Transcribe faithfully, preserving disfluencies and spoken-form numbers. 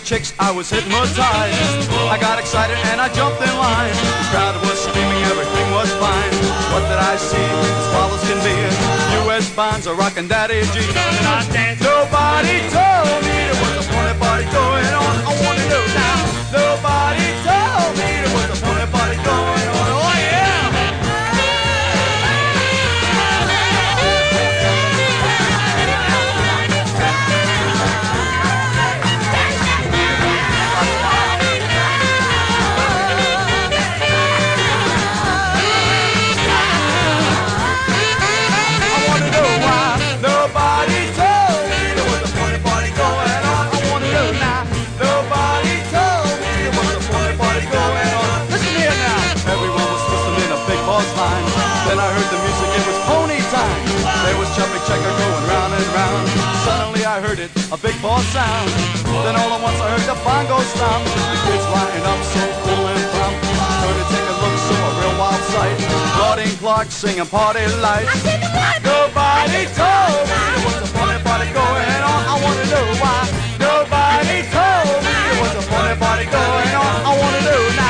chicks, I was hypnotized. I got excited and I jumped in line. The crowd was screaming, everything was fine. What did I see? As follows can be. U S bonds are rockin' Daddy G. Nobody told me there was a funny party going on. I wanna know now. Nobody told me there was a funny party going on. Oh yeah! Then I heard the music, it was pony time. There was Chubby Checker going round and round. Suddenly I heard it, a big ball sound. Then all at once I heard the bongo stomp. The kids lining up so cool and plump. Turned to take a look, so a real wild sight. Claudine Clark singing Party Lights. Nobody told me there was a funny party going on. I wanna know why. Nobody told me there was a funny party going on. I wanna know now.